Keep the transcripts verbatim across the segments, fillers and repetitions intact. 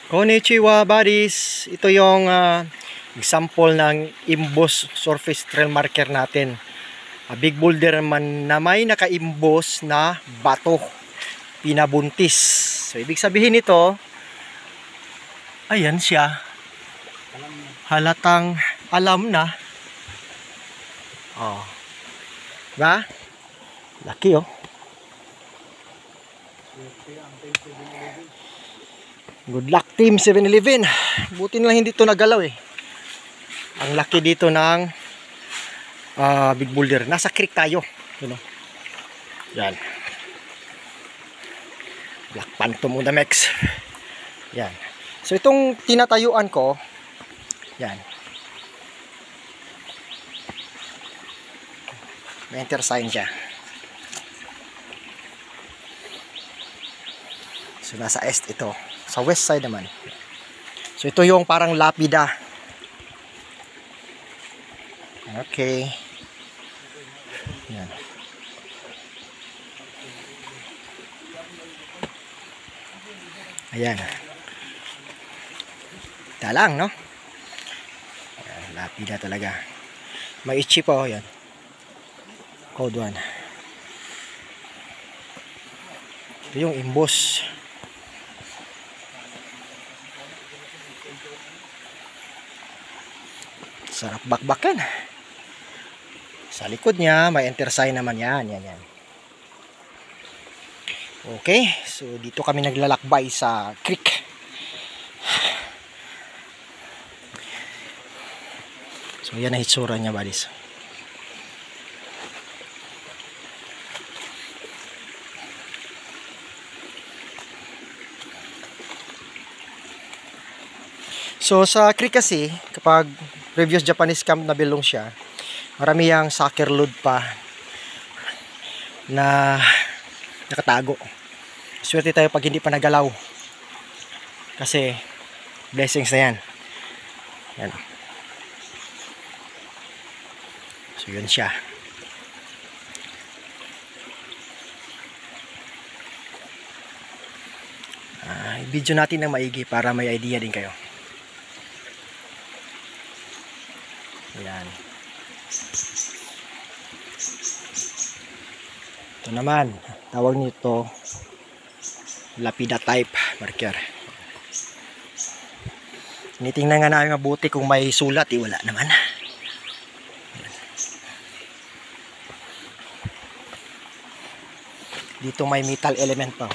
Konnichiwa buddies! Ito yung uh, example ng emboss surface trail marker natin. A big boulder man na may naka-emboss na bato, pinabuntis. So ibig sabihin nito, ayan siya. Halatang alam na. Oh. Diba? Laki oh. Good luck team seven eleven. Buti na lang hindi ito nagalaw eh. Ang laki dito ng uh, big boulder. Nasa creek tayo. You know? Yan. Black Phantom Unamex. Yan. So itong tinatayuan ko, yan. May enter sign siya. So nasa east ito. Sa west side naman. So ito yung parang lapida. Okay. Yan. Ayan. Talang, no? Ayan, lapida talaga. May itchy po. Yan. Code one. Ito yung emboss. Sarap bakbakan. Sa likod niya, may enter sign naman yan. Yan, yan. Okay. So, dito kami naglalakbay sa creek. So, yan ang hitsura niya, buddies. So, sa creek kasi, kapag previous Japanese camp na bilong siya, marami yang sucker load pa na nakatago. Swerte tayo pag hindi pa nagalaw. Kasi, blessings na yan. Yan. So, yun siya. Uh, i-video natin ng maigi para may idea din kayo. Ayan. Ito naman, tawag nito lapida type marker. Tinitingnan nga namin mabuti kung may sulat, eh, wala naman. Dito may metal element pa.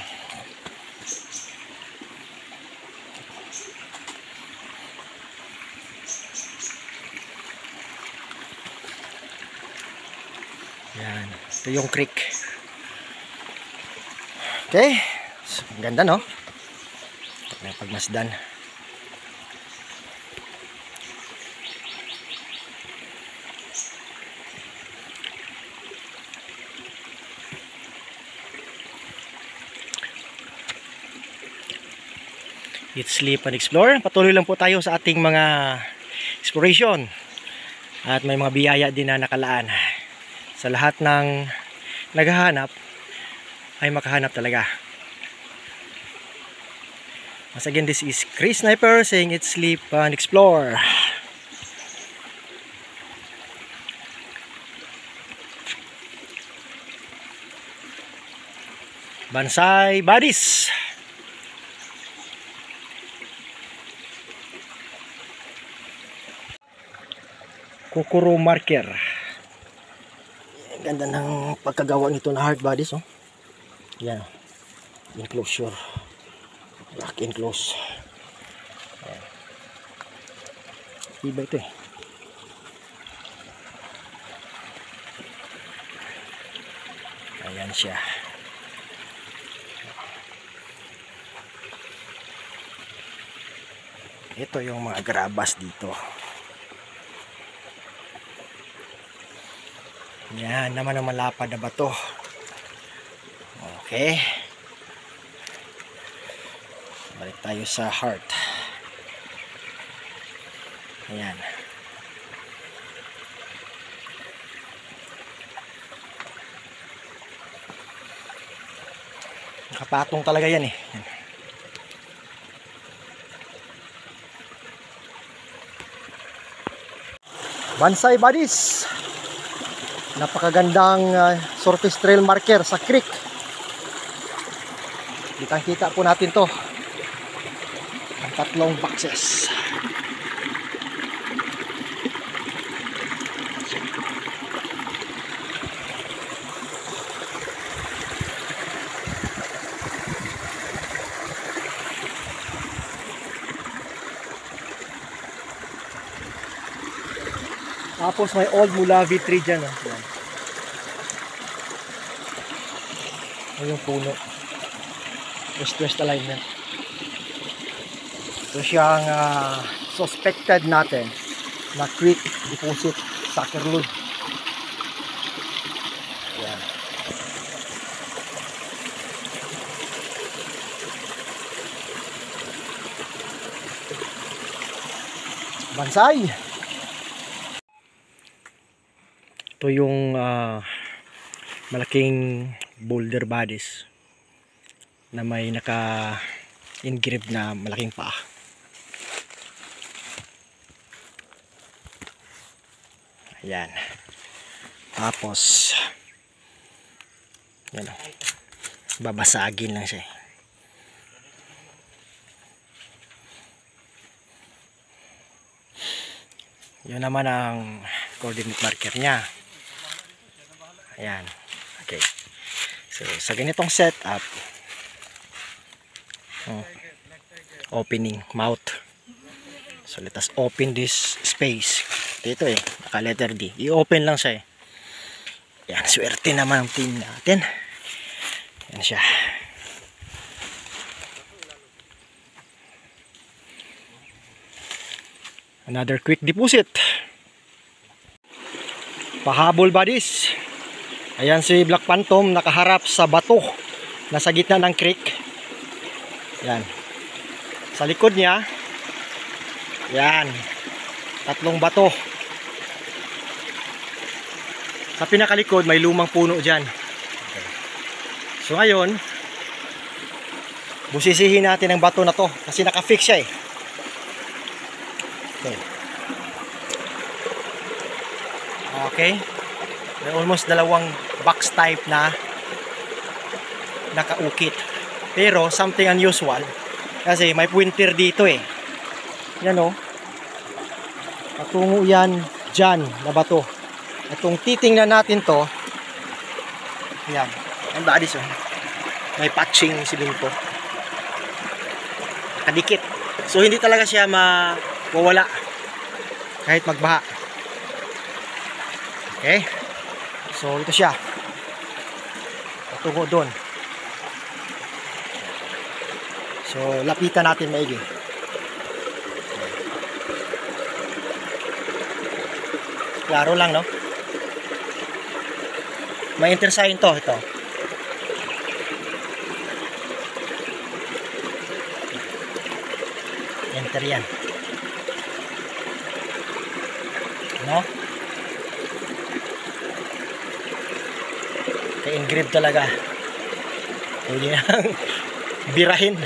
Yan, ito yung creek. Okay, so, ang ganda no? May pagmasdan. It's sleep and explore. Patuloy lang po tayo sa ating mga exploration. At may mga biyaya din na nakalaan. Sa lahat ng naghahanap ay makahanap talaga. Once again, this is Chris Sniper saying it's sleep and explore. Bansai buddies. Kukuro marker. Ganda ng pagkagawa nito na hard bodies, oh. Yan. Enclosure. Lock and close. Ayan. Iba ito eh. Ayan siya. Ito yung mga grabas dito. Yan naman ang malapad na bato. Okay. Balik tayo sa heart. Ayan. Nakapatong talaga yan eh. Yan. Bansay Buddies. Napakagandang uh, surface trail marker sa creek. Kitang kita po natin to. Ang tatlong boxes. Tapos may old Mulavi tree dyan. Oh. Yan. Ito yung puno. West-west alignment. Ito siyang uh, suspected natin na creek deposit sa Kerlud. Yan. Bansay! Ito yung uh, malaking boulder bodies na may naka engrave na malaking paa. Ayan. Tapos yan, babasagin lang siya. Yun naman ang coordinate marker niya. Ayan. Okay. So, sa ganitong setup, oh, opening mouth. So, let us open this space. Dito eh, naka letter D. I-open lang siya eh. Yan, swerte naman ang team natin. Yan siya. Another quick deposit. Pahabol buddies. Ayan si Black Phantom nakaharap sa bato nasa gitna ng creek. Yan. Sa likod niya, yan, tatlong bato. Sa pinakalikod may lumang puno dyan. Okay. So ngayon, busisihin natin ang bato na to kasi nakafix siya eh. Okay. Okay. May almost dalawang box type na nakaukit. Pero something unusual kasi may pointer dito eh. Yan o. Patungo yan dyan na bato. At kung titingnan natin to, yan. Ang bodies oh. May patching silinto. Kadikit. So hindi talaga siya mawawala kahit magbaha. Okay. So ito siya. Patungo doon. So lapitan natin maigi. Klaro lang no. May enter sign to ito. Enter yan. No? Engrave talaga. Hindi nang birahin.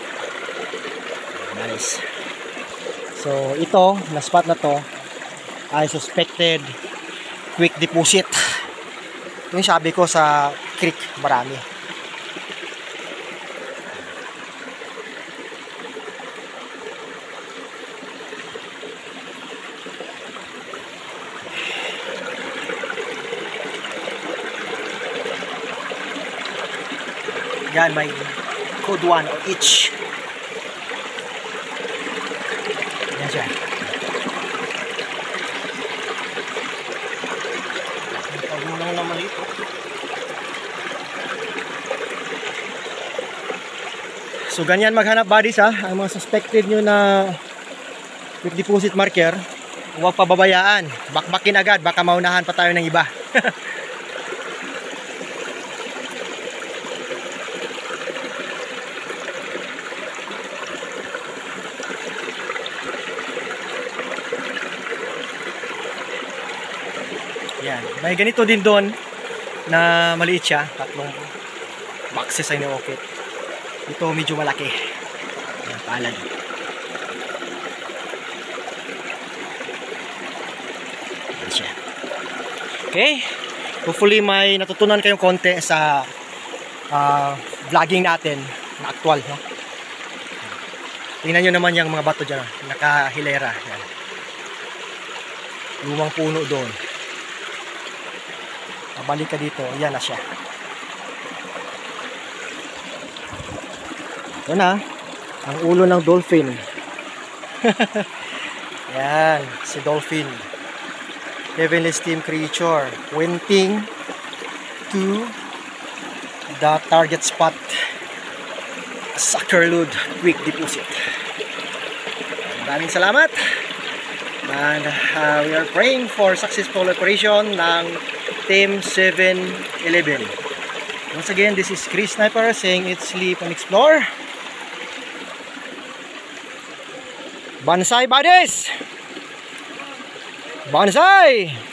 Nice. So ito, na spot na to ay suspected quick deposit. Yung sabi ko sa creek marami. Yan, may code one o each. Yan siya. Pagulong naman ito. So ganyan maghanap buddies ha. Ang mga suspected nyo na quick deposit marker, huwag pababayaan. Bakbakin agad, baka maunahan pa tayo ng iba. Yan. May ganito din doon na maliit siya. Tatlong boxes ay na-okay. Ito medyo malaki. Yan, palad. Okay? Hopefully may natutunan kayong konti sa uh, vlogging natin na actual, no? Tingnan nyo naman yung mga bato dyan, nakahilera. Yan. Lumang puno doon. Pabalik ka dito, yan na siya. Ito na, ang ulo ng dolphin. Yan, si dolphin. Heavenly steam creature pointing to the target spot. Suckerlood quick deposit. Maraming salamat. And uh, we are praying for successful operation ng Team seven eleven. Once again, this is Chris Sniper saying it's sleep and explore. Bansai buddies! Bansai!